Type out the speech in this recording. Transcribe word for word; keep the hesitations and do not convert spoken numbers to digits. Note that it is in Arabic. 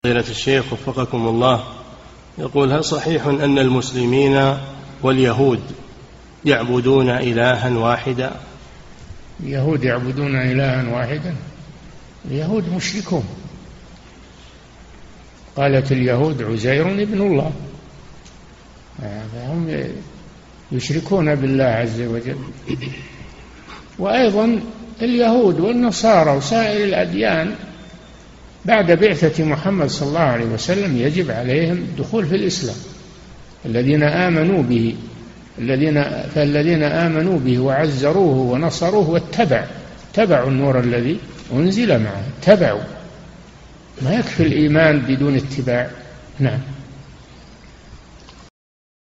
فضيلة الشيخ وفقكم الله، يقول: هل صحيح أن المسلمين واليهود يعبدون إلها واحدا؟ اليهود يعبدون إلها واحدا؟ اليهود مشركون. قالت اليهود عزير ابن الله، فهم يشركون بالله عز وجل. وأيضا اليهود والنصارى وسائر الأديان بعد بعثة محمد صلى الله عليه وسلم يجب عليهم الدخول في الإسلام. الذين آمنوا به الذين فالذين آمنوا به وعزروه ونصروه واتبعوا اتبعوا النور الذي أنزل معه، اتبعوا. ما يكفي الإيمان بدون اتباع. نعم.